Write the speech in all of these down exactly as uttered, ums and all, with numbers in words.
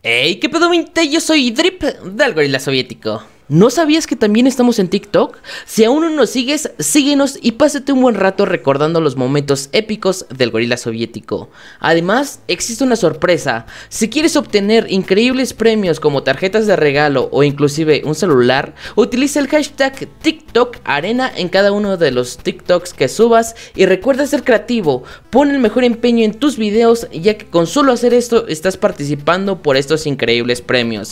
Hey, ¿qué pedo, gente? Yo soy Drip del Gorila Soviético. ¿No sabías que también estamos en TikTok? Si aún no nos sigues, síguenos y pásate un buen rato recordando los momentos épicos del Gorila Soviético. Además, existe una sorpresa. Si quieres obtener increíbles premios como tarjetas de regalo o inclusive un celular, utiliza el hashtag TikTok Arena en cada uno de los TikToks que subas y recuerda ser creativo. Pon el mejor empeño en tus videos, ya que con solo hacer esto estás participando por estos increíbles premios.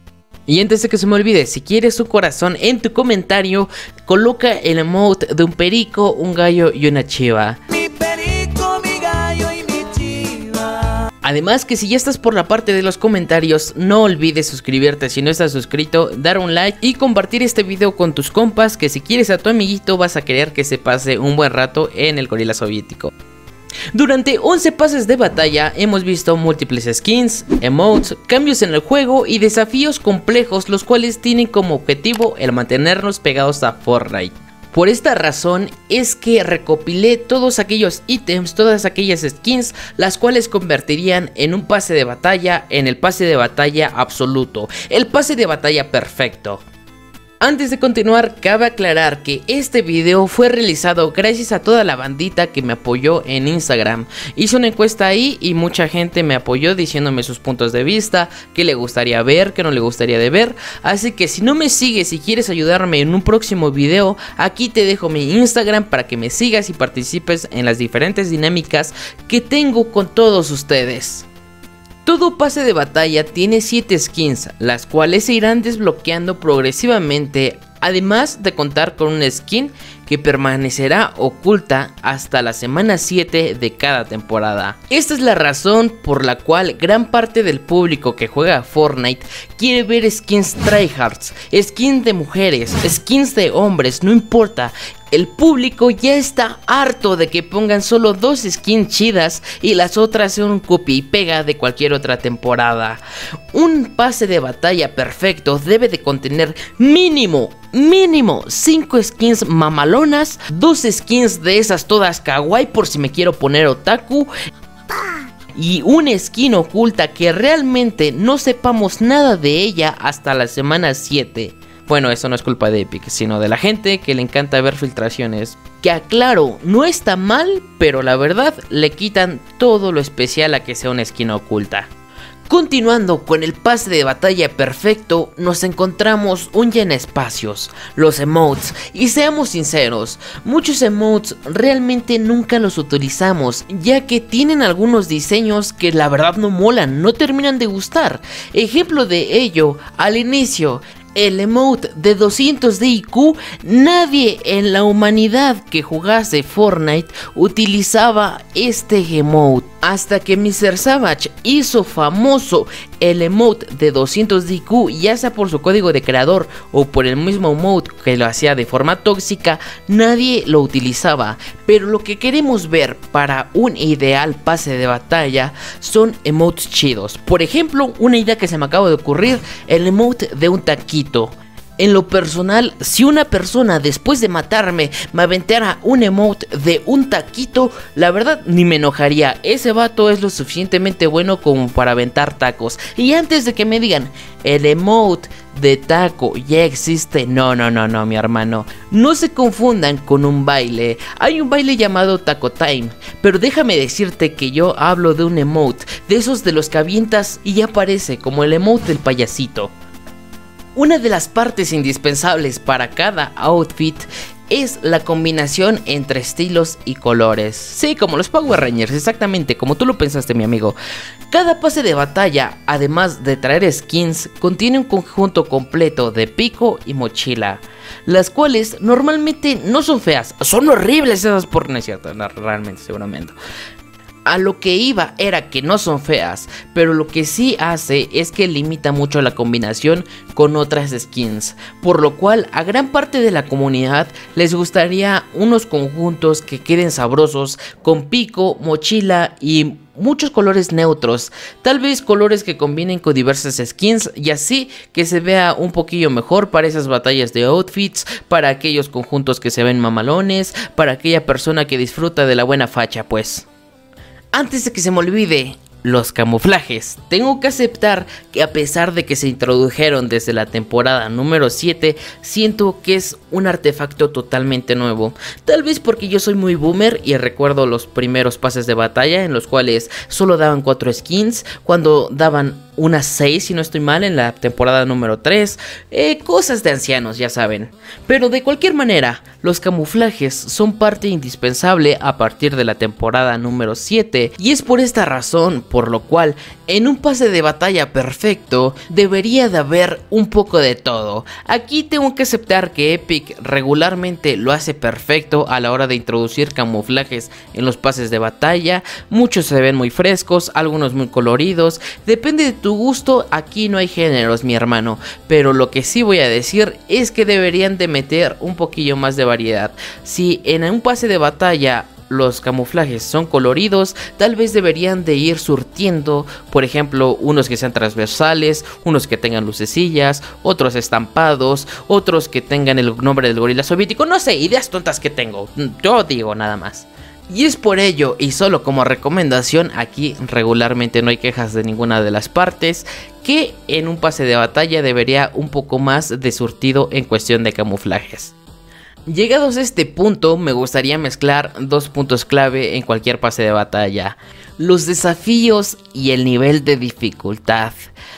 Y antes de que se me olvide, si quieres un corazón en tu comentario, coloca el emote de un perico, un gallo y una chiva. Mi perico, mi gallo y mi chiva. Además que si ya estás por la parte de los comentarios, no olvides suscribirte si no estás suscrito, dar un like y compartir este video con tus compas, que si quieres a tu amiguito vas a querer que se pase un buen rato en el Gorila Soviético. Durante once pases de batalla hemos visto múltiples skins, emotes, cambios en el juego y desafíos complejos, los cuales tienen como objetivo el mantenernos pegados a Fortnite. Por esta razón es que recopilé todos aquellos ítems, todas aquellas skins, las cuales convertirían en un pase de batalla, en el pase de batalla absoluto, el pase de batalla perfecto. Antes de continuar, cabe aclarar que este video fue realizado gracias a toda la bandita que me apoyó en Instagram. Hice una encuesta ahí y mucha gente me apoyó diciéndome sus puntos de vista, qué le gustaría ver, qué no le gustaría de ver. Así que si no me sigues y quieres ayudarme en un próximo video, aquí te dejo mi Instagram para que me sigas y participes en las diferentes dinámicas que tengo con todos ustedes. Todo pase de batalla tiene siete skins, las cuales se irán desbloqueando progresivamente, además de contar con una skin que permanecerá oculta hasta la semana siete de cada temporada. Esta es la razón por la cual gran parte del público que juega a Fortnite quiere ver skins tryhards, skins de mujeres, skins de hombres, no importa. El público ya está harto de que pongan solo dos skins chidas y las otras sean un copia y pega de cualquier otra temporada. Un pase de batalla perfecto debe de contener mínimo, mínimo cinco skins mamalonas, dos skins de esas todas kawaii por si me quiero poner otaku, y una skin oculta que realmente no sepamos nada de ella hasta la semana siete. Bueno, eso no es culpa de Epic, sino de la gente que le encanta ver filtraciones. Que aclaro, no está mal, pero la verdad le quitan todo lo especial a que sea una skin oculta. Continuando con el pase de batalla perfecto, nos encontramos un llena espacios, los emotes, y seamos sinceros, muchos emotes realmente nunca los utilizamos, ya que tienen algunos diseños que la verdad no molan, no terminan de gustar. Ejemplo de ello, al inicio, el emote de doscientos de I Q, nadie en la humanidad que jugase Fortnite utilizaba este emote. Hasta que mister Savage hizo famoso el emote de doscientos de I Q, ya sea por su código de creador o por el mismo emote que lo hacía de forma tóxica, nadie lo utilizaba. Pero lo que queremos ver para un ideal pase de batalla son emotes chidos. Por ejemplo, una idea que se me acaba de ocurrir, el emote de un taquito. En lo personal, si una persona después de matarme me aventara un emote de un taquito, la verdad ni me enojaría. Ese vato es lo suficientemente bueno como para aventar tacos. Y antes de que me digan, el emote de taco ya existe, no, no, no, no, mi hermano. No se confundan con un baile. Hay un baile llamado Taco Time, pero déjame decirte que yo hablo de un emote, de esos de los que avientas y ya aparece como el emote del payasito. Una de las partes indispensables para cada outfit es la combinación entre estilos y colores. Sí, como los Power Rangers, exactamente como tú lo pensaste, mi amigo. Cada pase de batalla, además de traer skins, contiene un conjunto completo de pico y mochila, las cuales normalmente no son feas, son horribles esas por... No es cierto, no, realmente, seguramente. A lo que iba era que no son feas, pero lo que sí hace es que limita mucho la combinación con otras skins, por lo cual a gran parte de la comunidad les gustaría unos conjuntos que queden sabrosos con pico, mochila y muchos colores neutros, tal vez colores que combinen con diversas skins y así que se vea un poquillo mejor para esas batallas de outfits, para aquellos conjuntos que se ven mamalones, para aquella persona que disfruta de la buena facha pues. Antes de que se me olvide, los camuflajes. Tengo que aceptar que a pesar de que se introdujeron desde la temporada número siete, siento que es un artefacto totalmente nuevo. Tal vez porque yo soy muy boomer y recuerdo los primeros pases de batalla en los cuales solo daban cuatro skins, cuando daban unas seis si no estoy mal en la temporada número tres, eh, cosas de ancianos ya saben. Pero de cualquier manera, los camuflajes son parte indispensable a partir de la temporada número siete y es por esta razón por lo cual en un pase de batalla perfecto debería de haber un poco de todo. Aquí tengo que aceptar que Epic regularmente lo hace perfecto a la hora de introducir camuflajes en los pases de batalla. Muchos se ven muy frescos, algunos muy coloridos, depende de tu gusto. Aquí no hay géneros, mi hermano, pero lo que sí voy a decir es que deberían de meter un poquillo más de variedad. Si en un pase de batalla los camuflajes son coloridos, tal vez deberían de ir surtiendo, por ejemplo, unos que sean transversales, unos que tengan lucecillas, otros estampados, otros que tengan el nombre del gorila soviético, no sé, ideas tontas que tengo, yo digo nada más. Y es por ello, y solo como recomendación, aquí regularmente no hay quejas de ninguna de las partes, que en un pase de batalla debería un poco más de surtido en cuestión de camuflajes. Llegados a este punto, me gustaría mezclar dos puntos clave en cualquier pase de batalla: los desafíos y el nivel de dificultad.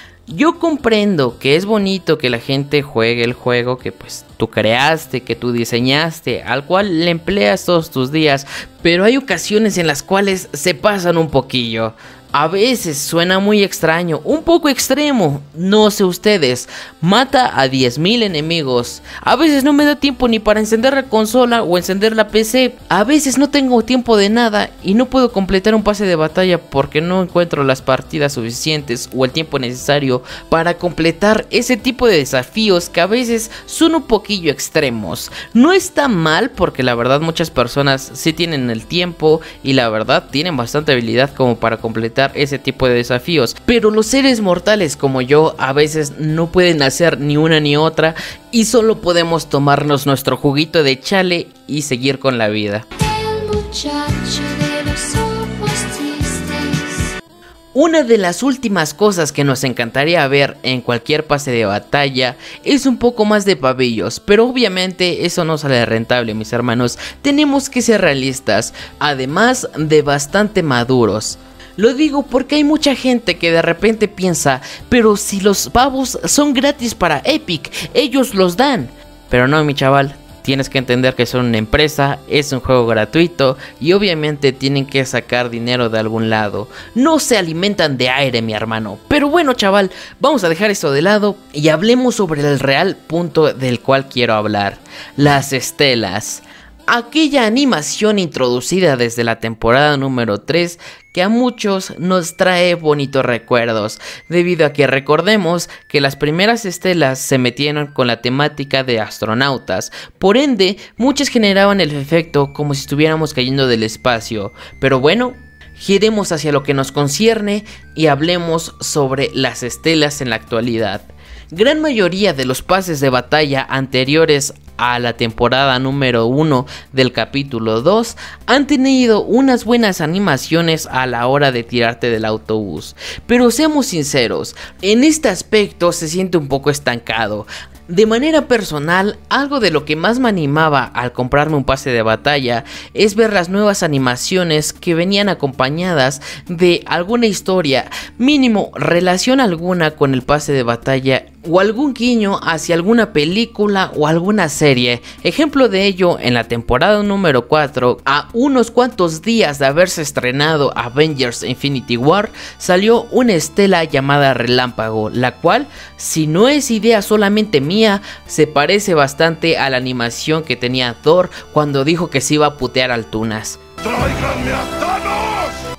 Yo comprendo que es bonito que la gente juegue el juego que pues tú creaste, que tú diseñaste, al cual le empleas todos tus días, pero hay ocasiones en las cuales se pasan un poquillo. A veces suena muy extraño, un poco extremo, no sé ustedes, mata a diez mil enemigos. A veces no me da tiempo ni para encender la consola o encender la P C. A veces no tengo tiempo de nada y no puedo completar un pase de batalla porque no encuentro las partidas suficientes o el tiempo necesario para completar ese tipo de desafíos que a veces son un poquillo extremos. No está mal porque la verdad muchas personas sí tienen el tiempo y la verdad tienen bastante habilidad como para completar ese tipo de desafíos, pero los seres mortales como yo a veces no pueden hacer ni una ni otra y solo podemos tomarnos nuestro juguito de chale y seguir con la vida. El muchacho de los ojos tristes. Una de las últimas cosas que nos encantaría ver en cualquier pase de batalla es un poco más de pavillos, pero obviamente eso no sale rentable, mis hermanos. Tenemos que ser realistas, además de bastante maduros. Lo digo porque hay mucha gente que de repente piensa, pero si los pavos son gratis para Epic, ellos los dan. Pero no, mi chaval, tienes que entender que son una empresa, es un juego gratuito y obviamente tienen que sacar dinero de algún lado. No se alimentan de aire, mi hermano. Pero bueno, chaval, vamos a dejar esto de lado y hablemos sobre el real punto del cual quiero hablar: las estelas. Aquella animación introducida desde la temporada número tres que a muchos nos trae bonitos recuerdos, debido a que recordemos que las primeras estelas se metieron con la temática de astronautas, por ende muchos generaban el efecto como si estuviéramos cayendo del espacio. Pero bueno, giremos hacia lo que nos concierne y hablemos sobre las estelas en la actualidad. Gran mayoría de los pases de batalla anteriores a la temporada número uno del capítulo dos han tenido unas buenas animaciones a la hora de tirarte del autobús, pero seamos sinceros, en este aspecto se siente un poco estancado. De manera personal, algo de lo que más me animaba al comprarme un pase de batalla es ver las nuevas animaciones que venían acompañadas de alguna historia, mínimo relación alguna con el pase de batalla o algún guiño hacia alguna película o alguna serie. Ejemplo de ello, en la temporada número cuatro, a unos cuantos días de haberse estrenado Avengers Infinity War, salió una estela llamada Relámpago, la cual, si no es idea solamente mía, se parece bastante a la animación que tenía Thor cuando dijo que se iba a putear al Tunas. ¡Tráiganme a Thanos!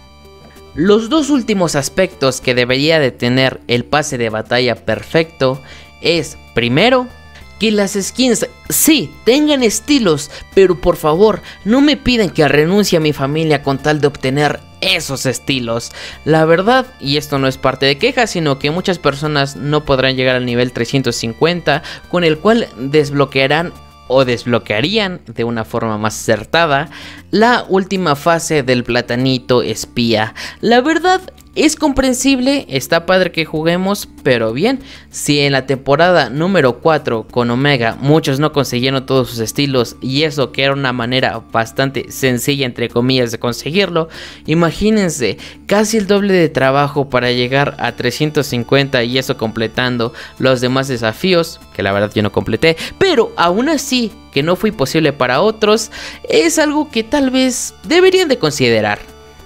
Los dos últimos aspectos que debería de tener el pase de batalla perfecto es, primero, que las skins sí tengan estilos, pero por favor no me piden que renuncie a mi familia con tal de obtener esos estilos. La verdad, y esto no es parte de queja, sino que muchas personas no podrán llegar al nivel trescientos cincuenta, con el cual desbloquearán o desbloquearían de una forma más acertada la última fase del platanito espía. La verdad Es comprensible, está padre que juguemos, pero bien, si en la temporada número cuatro con Omega muchos no consiguieron todos sus estilos y eso que era una manera bastante sencilla entre comillas de conseguirlo, imagínense casi el doble de trabajo para llegar a trescientos cincuenta y eso completando los demás desafíos, que la verdad yo no completé, pero aún así que no fue posible para otros, es algo que tal vez deberían de considerar.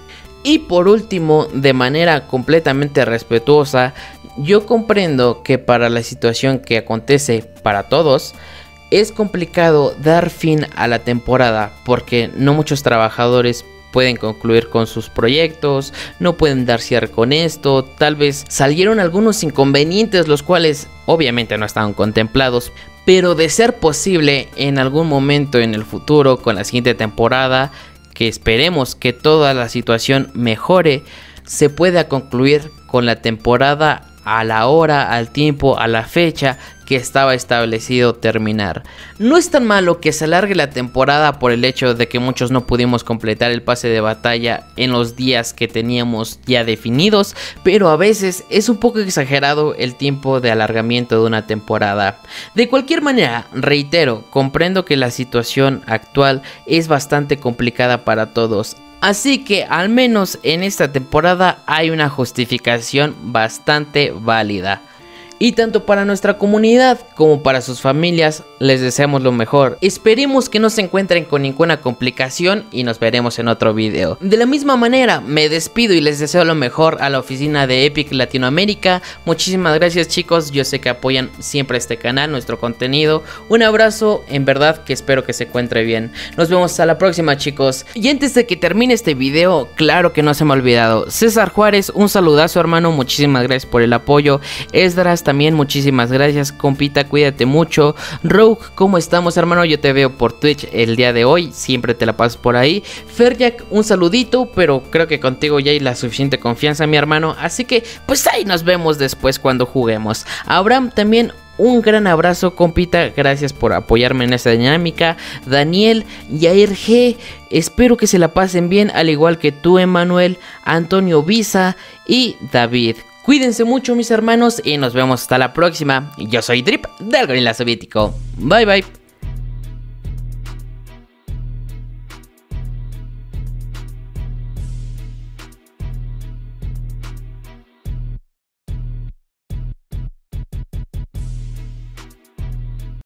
Y por último, de manera completamente respetuosa, yo comprendo que para la situación que acontece para todos, es complicado dar fin a la temporada porque no muchos trabajadores pueden concluir con sus proyectos, no pueden dar cierre con esto, tal vez salieron algunos inconvenientes los cuales obviamente no estaban contemplados, pero de ser posible en algún momento en el futuro con la siguiente temporada, que esperemos que toda la situación mejore, se pueda concluir con la temporada a la hora, al tiempo, a la fecha que estaba establecido terminar. No es tan malo que se alargue la temporada por el hecho de que muchos no pudimos completar el pase de batalla en los días que teníamos ya definidos, pero a veces es un poco exagerado el tiempo de alargamiento de una temporada. De cualquier manera, reitero, comprendo que la situación actual es bastante complicada para todos. Así que al menos en esta temporada hay una justificación bastante válida. Y tanto para nuestra comunidad como para sus familias les deseamos lo mejor. Esperemos que no se encuentren con ninguna complicación y nos veremos en otro video. De la misma manera me despido y les deseo lo mejor a la oficina de Epic Latinoamérica. Muchísimas gracias chicos, yo sé que apoyan siempre este canal, nuestro contenido. Un abrazo, en verdad que espero que se encuentre bien. Nos vemos hasta la próxima chicos. Y antes de que termine este video, claro que no se me ha olvidado, César Juárez, un saludazo hermano, muchísimas gracias por el apoyo. Esdras también, muchísimas gracias, compita, cuídate mucho. Rogue, ¿cómo estamos hermano? Yo te veo por Twitch el día de hoy, siempre te la pasas por ahí. Ferjack, un saludito, pero creo que contigo ya hay la suficiente confianza mi hermano, así que pues ahí nos vemos después cuando juguemos. Abraham también, un gran abrazo compita, gracias por apoyarme en esta dinámica. Daniel, Yair G, espero que se la pasen bien al igual que tú Emanuel, Antonio Visa y David. Cuídense mucho mis hermanos y nos vemos hasta la próxima. Yo soy Drip del Gorila Soviético. Bye bye.